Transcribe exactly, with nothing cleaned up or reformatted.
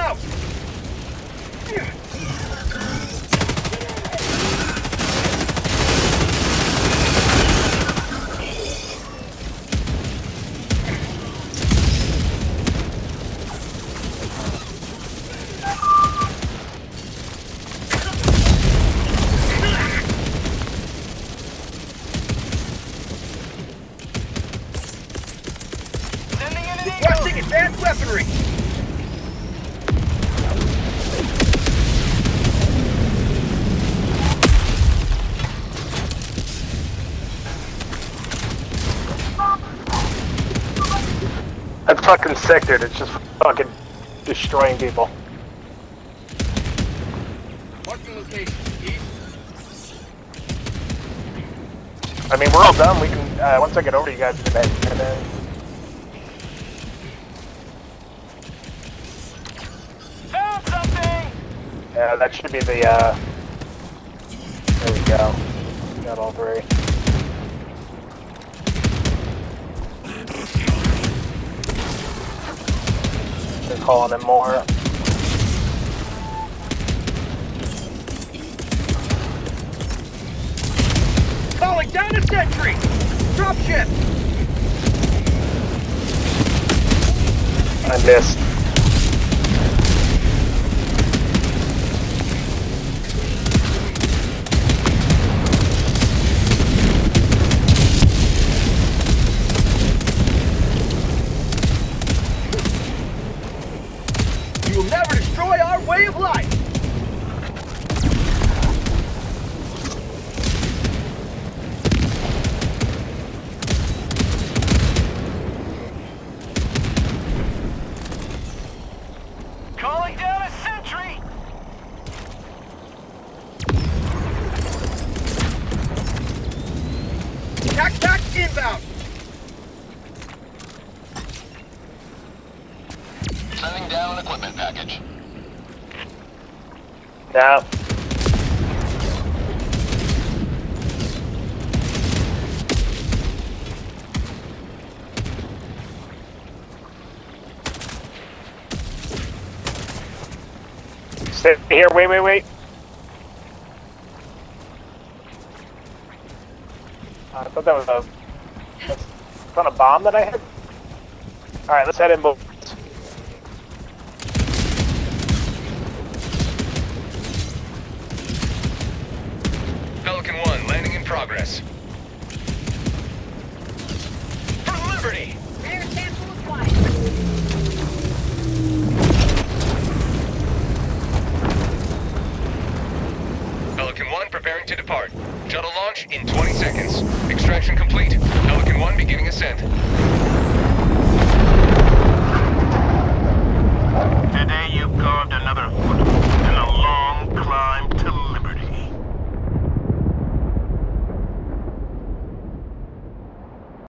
out! Requesting advanced weaponry! That fucking sector that's just fucking destroying people. Marking location, east. I mean, we're all done. We can, uh, once I get over to you guys in a bit, and then... Found something! Yeah, that should be the, uh... There we go. Got all three. They're calling in more. Calling down a sentry! Dropship! I missed. You will never destroy our way of life! Calling down a sentry! Tac tac inbound! Sending down an equipment package. Yeah. Sit here, wait, wait, wait. Uh, I thought that was a... That's on a bomb that I hit? Alright, let's head in, both. Pelican one, landing in progress. For liberty! Air sample acquired. Pelican one preparing to depart. Shuttle launch in twenty seconds. Extraction complete. Pelican one beginning ascent.